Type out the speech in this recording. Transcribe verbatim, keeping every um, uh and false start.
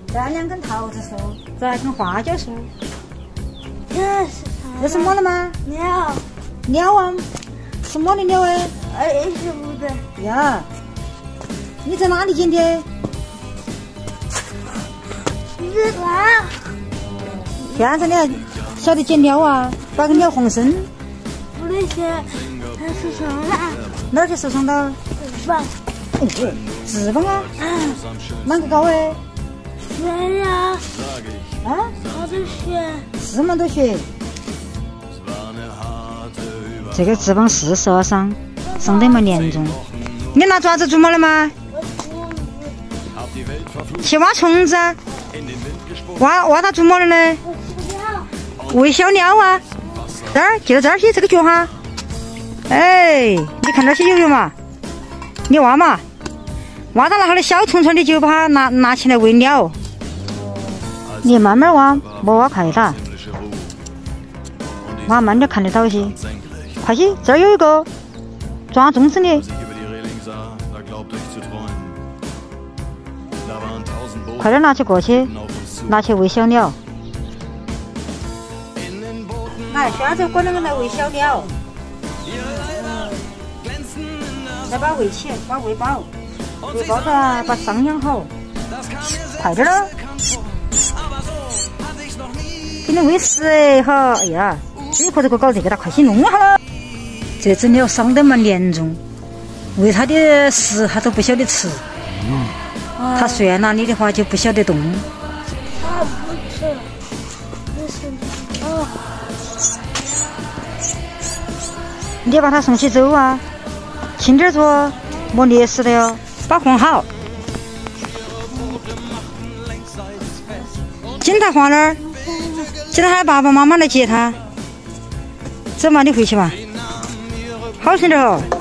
这两根桃子树，这根花椒树。 这是这是么了吗？ 鸟。 鸟啊？是么的鸟哎？ 哎，是不对。 呀，你在哪里捡的？ 日啦！ 现在你还晓得捡鸟啊？把个鸟放生。 不那些，它是什么啦？ 哪儿去受伤到？ 翅膀。 哦，翅膀啊？啷个高哎？ 血呀！ 啊？ 好多血。 这么多血。这个翅膀是受伤，伤得蛮严重。你拿爪子做么了吗？去挖虫子啊？挖挖它做么了呢？喂小鸟啊！这儿，就到这儿去，这个脚哈。哎，你看那些有没有嘛？你挖嘛，挖到那哈的小虫虫，你就把它拿拿起来喂鸟。你慢慢挖，莫挖快点，挖慢点看得到些。快些，这儿有一个抓粽子的，快点拿起过去，拿去喂小鸟。来，现在过两个来喂小鸟，再把它喂起，把它喂饱，喂饱了把伤养好，快点了，给你喂食哎哈！哎呀，你婆这个搞这个，他快些弄好了。这只鸟伤得蛮严重，喂它的食它都不晓得吃，它拴那里的话就不晓得动。 它不吃，这是哦。 你把它送去走啊，轻点做，莫捏死了哟，把放好。警察放哪儿？叫他爸爸妈妈来接他。走嘛，你回去嘛，好生点哦。